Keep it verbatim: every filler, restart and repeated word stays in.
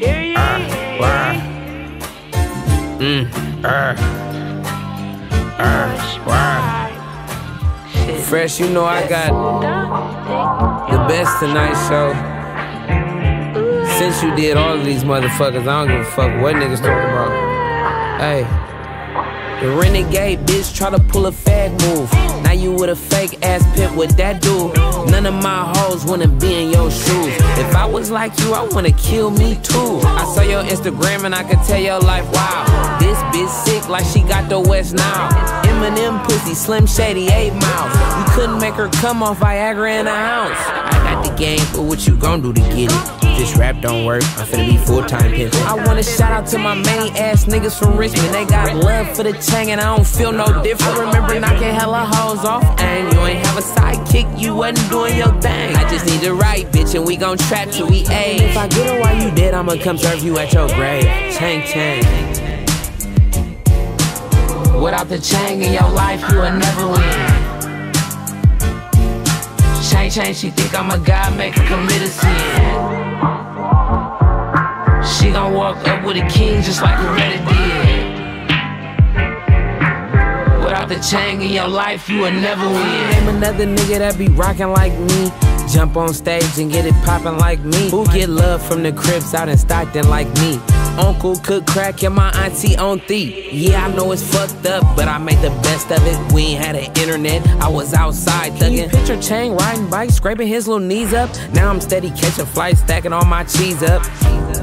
why? Mm, uh, uh, why? Fresh, you know I got the best tonight show. Since you did all of these motherfuckers, I don't give a fuck what niggas talking about. Hey, the renegade bitch try to pull a fag move. Now you with a fake ass pimp, what that do? None of my hoes wanna be in your shoes. If I was like you, I wanna kill me too. I saw your Instagram and I could tell your life, wow. This bitch sick like she got the West Nile. Eminem pussy, Slim Shady, eight miles. You couldn't make her come off Viagra in a house. I got the game, but what you gon' do to get it? This rap don't work, I'm finna be full-time pimpin'. I wanna shout out to my main ass niggas from Richmond. They got love for the Chang and I don't feel no different. I remember knocking hella hoes off, and you ain't have a sidekick, you wasn't doing your thing. I just need the right bitch and we gon' trap till we age. If I get her while you dead, I'ma come serve you at your grave. Chang Chang. Without the Chang in your life, you will never win. Chang Chang, she think I'm a god, make her commit a sin. She gon' walk up with a king just like Coretta did. Without the Chang in your life, you will never win. Name another nigga that be rockin' like me. Jump on stage and get it poppin' like me. Who get love from the cribs out in Stockton like me? Uncle cook crack and my auntie on thief. Yeah, I know it's fucked up, but I made the best of it. We ain't had an internet, I was outside thuggin'. Picture Chang riding bikes, scraping his little knees up. Now I'm steady catching flights, stacking all my cheese up.